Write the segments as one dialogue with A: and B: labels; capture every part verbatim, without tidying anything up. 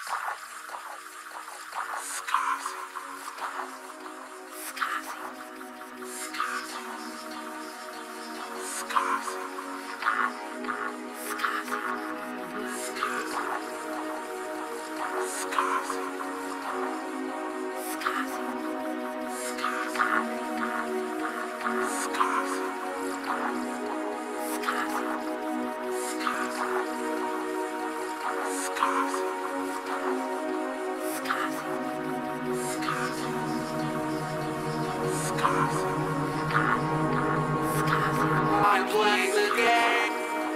A: I'm playing the game.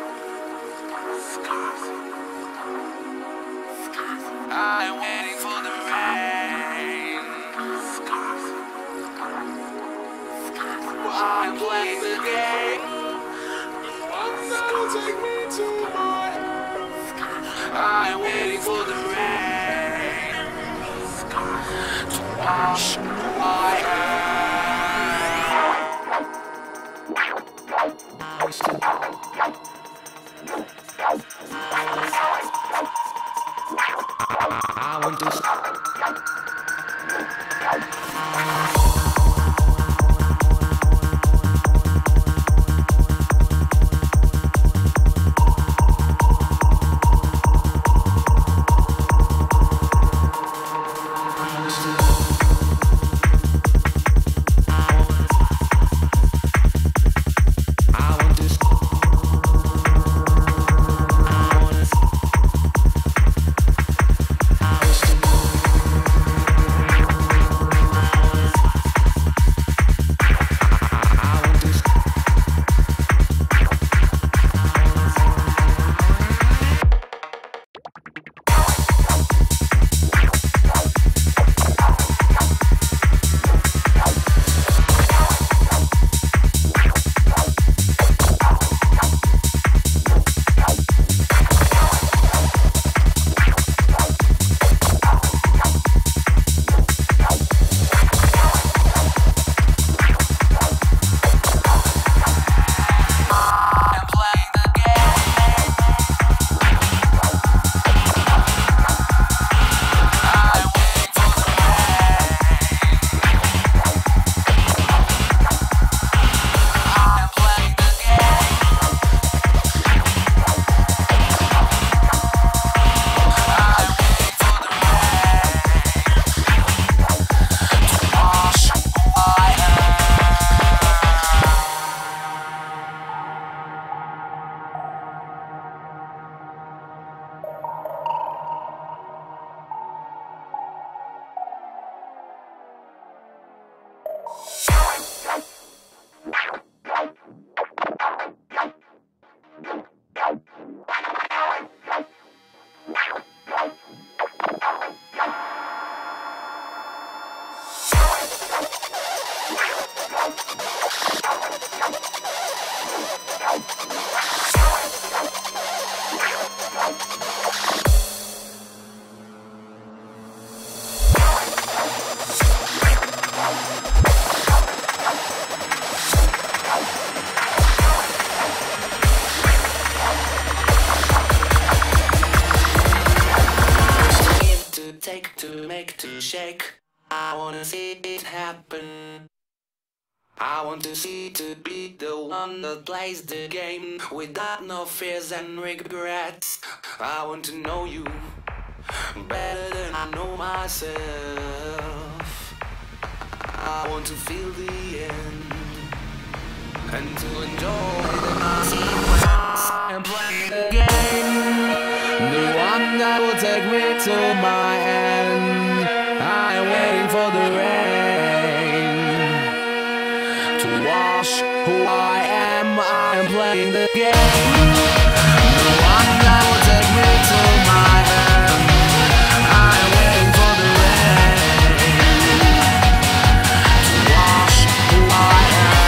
A: I'm waiting for the rain. I'm playing the game. One that'll take me to my end. I'm waiting for the rain to wash my hands. I want to take to make to shake. I wanna see it happen. I want to see to be the one that plays the game without no fears and regrets. I want to know you better than I know myself. I want to feel the end and to enjoy the consequence and play the game. The one that will take me to my end. I'm waiting for the rain to wash who I am. I am playing the game. The one that will take me to my end. I'm waiting for the rain to wash who I am.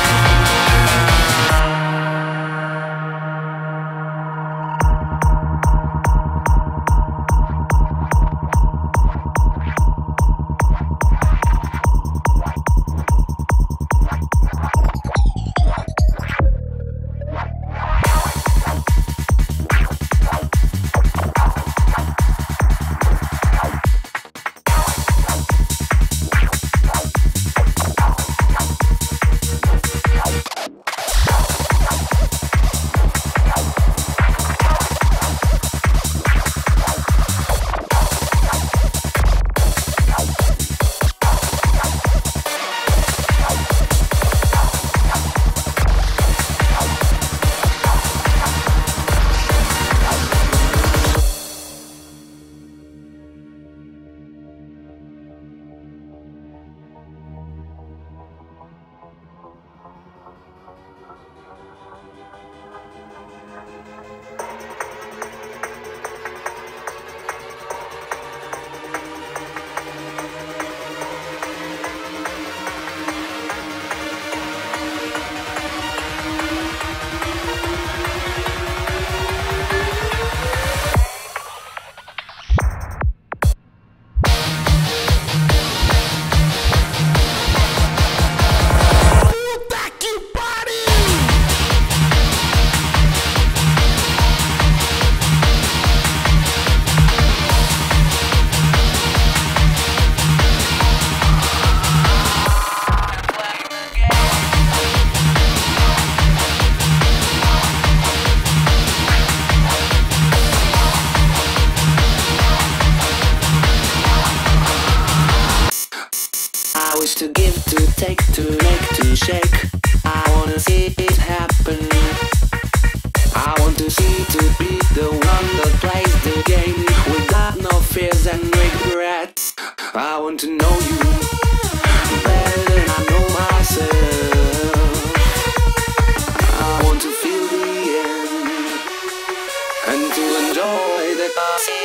A: to give, to take, to make, to shake. I wanna see it happen. I want to see to be the one that plays the game without no fears and regrets. I want to know you better than I know myself. I want to feel the end and to enjoy the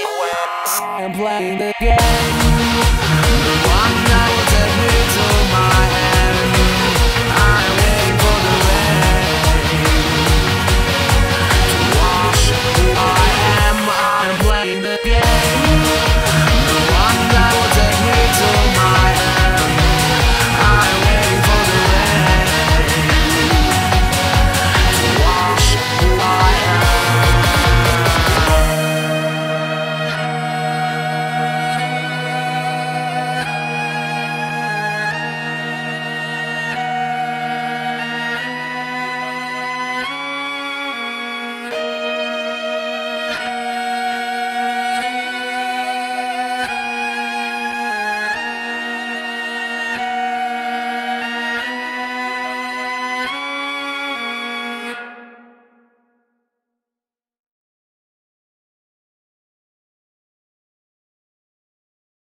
A: consequence. I'm playing the game, the one that will take me to my